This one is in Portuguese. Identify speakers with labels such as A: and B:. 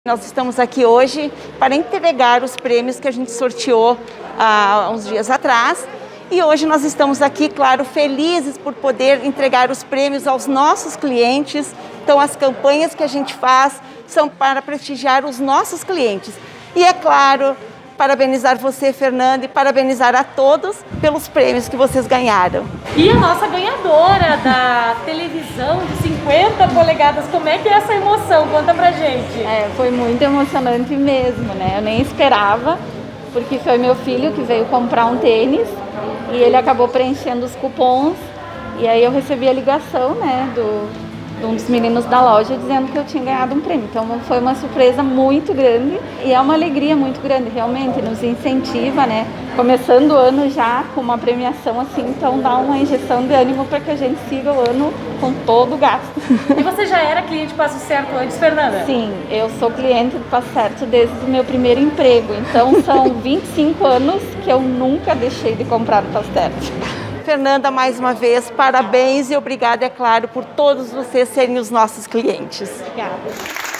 A: Nós estamos aqui hoje para entregar os prêmios que a gente sorteou há uns dias atrás. E hoje nós estamos aqui, claro, felizes por poder entregar os prêmios aos nossos clientes. Então, as campanhas que a gente faz são para prestigiar os nossos clientes. E, é claro, parabenizar você, Fernanda, e parabenizar a todos pelos prêmios que vocês ganharam.
B: E a nossa ganhadora da televisão de 50 polegadas, como é que é essa emoção? Conta pra gente.
C: Foi muito emocionante mesmo, né? Eu nem esperava, porque foi meu filho que veio comprar um tênis e ele acabou preenchendo os cupons e aí eu recebi a ligação, né, de um dos meninos da loja dizendo que eu tinha ganhado um prêmio. Então foi uma surpresa muito grande e é uma alegria muito grande, realmente nos incentiva, né? Começando o ano já com uma premiação assim, então dá uma injeção de ânimo para que a gente siga o ano com todo o gasto.
B: E você já era cliente do Passo Certo antes, Fernanda?
C: Sim, eu sou cliente do Passo Certo desde o meu primeiro emprego, então são 25 anos que eu nunca deixei de comprar no Passo Certo.
A: Fernanda, mais uma vez, parabéns e obrigada, é claro, por todos vocês serem os nossos clientes.
C: Obrigada.